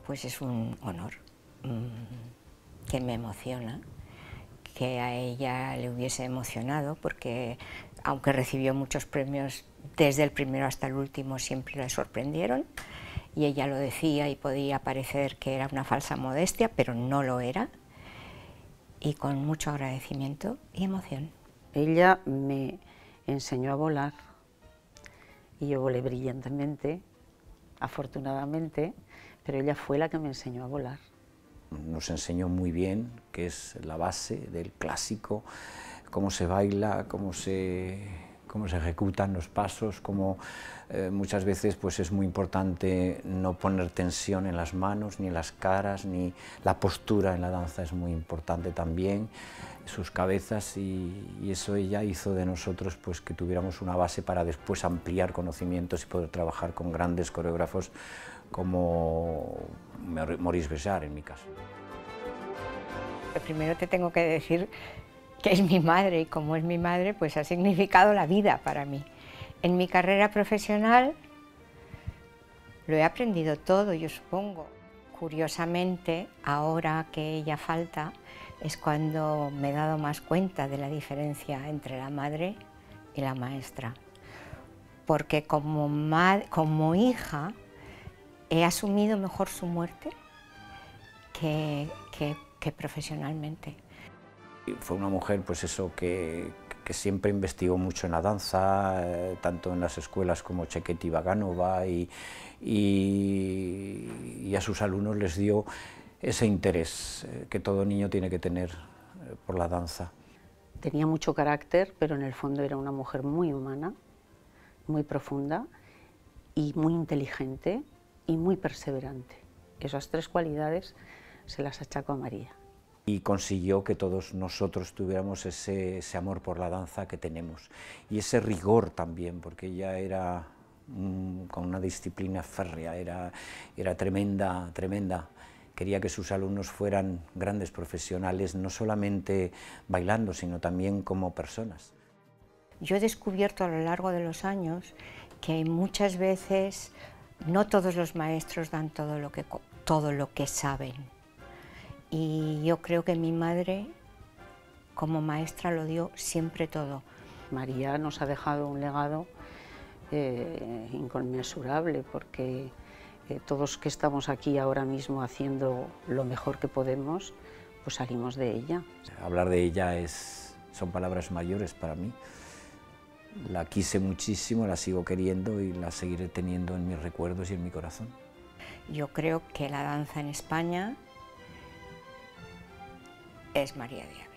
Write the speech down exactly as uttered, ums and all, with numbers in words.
pues es un honor mmm, que me emociona, que a ella le hubiese emocionado, porque aunque recibió muchos premios, desde el primero hasta el último siempre le sorprendieron, y ella lo decía y podía parecer que era una falsa modestia, pero no lo era, y con mucho agradecimiento y emoción. Ella me enseñó a volar, y yo volé brillantemente, afortunadamente, pero ella fue la que me enseñó a volar. Nos enseñó muy bien, que es la base del clásico, cómo se baila, cómo se, cómo se ejecutan los pasos, cómo eh, muchas veces pues es muy importante no poner tensión en las manos, ni en las caras, ni la postura en la danza es muy importante también, sus cabezas, y, y eso ella hizo de nosotros pues que tuviéramos una base para después ampliar conocimientos y poder trabajar con grandes coreógrafos como Maurice Béjart, en mi caso. Primero te tengo que decir que es mi madre, y como es mi madre, pues ha significado la vida para mí. En mi carrera profesional lo he aprendido todo, yo supongo. Curiosamente, ahora que ella falta, es cuando me he dado más cuenta de la diferencia entre la madre y la maestra. Porque como, como hija, he asumido mejor su muerte que, que, que profesionalmente. Fue una mujer, pues eso, que, que siempre investigó mucho en la danza, eh, tanto en las escuelas como Cecchetti Vaganova, y, y, y a sus alumnos les dio ese interés eh, que todo niño tiene que tener eh, por la danza. Tenía mucho carácter, pero en el fondo era una mujer muy humana, muy profunda y muy inteligente y muy perseverante. Esas tres cualidades se las achaco a María. Y consiguió que todos nosotros tuviéramos ese, ese amor por la danza que tenemos, y ese rigor también, porque ella era mm, con una disciplina férrea, era, era tremenda, tremenda. Quería que sus alumnos fueran grandes profesionales, no solamente bailando, sino también como personas. Yo he descubierto a lo largo de los años que muchas veces no todos los maestros dan todo lo que, todo lo que saben. Y yo creo que mi madre, como maestra, lo dio siempre todo. María nos ha dejado un legado eh, inconmensurable, porque eh, todos que estamos aquí ahora mismo haciendo lo mejor que podemos, pues salimos de ella. Hablar de ella es, son palabras mayores para mí. La quise muchísimo, la sigo queriendo y la seguiré teniendo en mis recuerdos y en mi corazón. Yo creo que la danza en España es María Diaga.